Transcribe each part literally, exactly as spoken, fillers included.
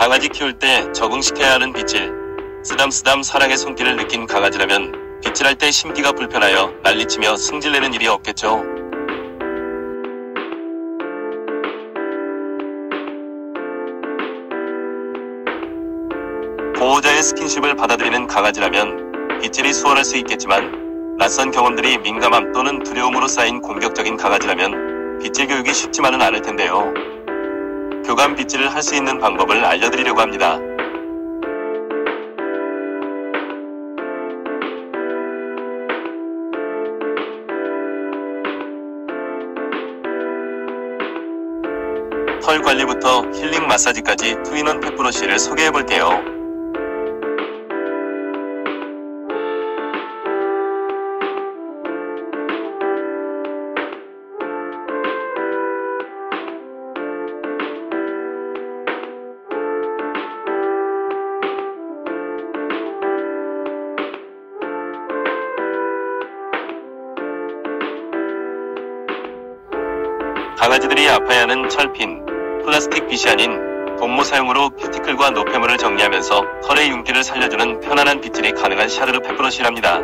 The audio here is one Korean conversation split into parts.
강아지 키울 때 적응시켜야 하는 빗질. 쓰담쓰담 사랑의 손길을 느낀 강아지라면 빗질할 때 심기가 불편하여 난리치며 승질내는 일이 없겠죠. 보호자의 스킨십을 받아들이는 강아지라면 빗질이 수월할 수 있겠지만, 낯선 경험들이 민감함 또는 두려움으로 쌓인 공격적인 강아지라면 빗질 교육이 쉽지만은 않을 텐데요. 교감 빗질을 할 수 있는 방법을 알려드리려고 합니다. 털 관리부터 힐링 마사지까지 투인원 펫브러쉬를 소개해볼게요. 강아지들이 아파야 하는 철핀, 플라스틱 빗이 아닌 돈모 사용으로 큐티클과 노폐물을 정리하면서 털의 윤기를 살려주는 편안한 빗질이 가능한 샤르르 펫브러쉬랍니다.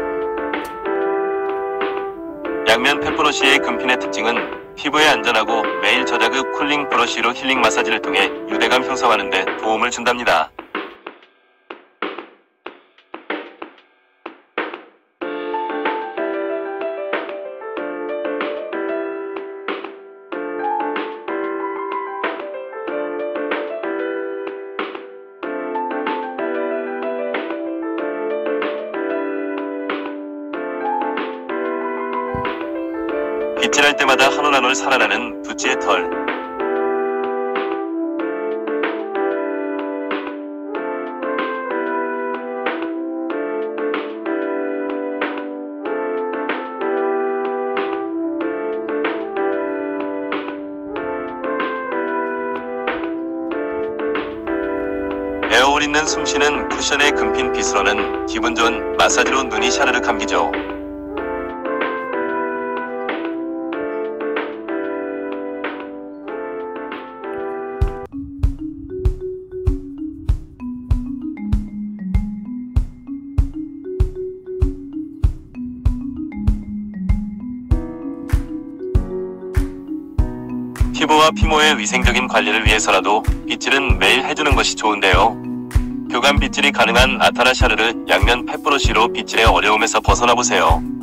양면 펫브러쉬의 금핀의 특징은 피부에 안전하고 매일 저자극 쿨링 브러쉬로 힐링 마사지를 통해 유대감 형성하는 데 도움을 준답니다. 빗질할 때마다 한 올 한 올 살아나는 두치의 털. 에어홀 있는 숨쉬는 쿠션의 금핀 빗으로는 기분 좋은 마사지로 눈이 샤르르 감기죠. 피부와 피모의 위생적인 관리를 위해서라도 빗질은 매일 해주는 것이 좋은데요. 교감 빗질이 가능한 아타라 샤르르 양면 펫브러쉬로 빗질의 어려움에서 벗어나보세요.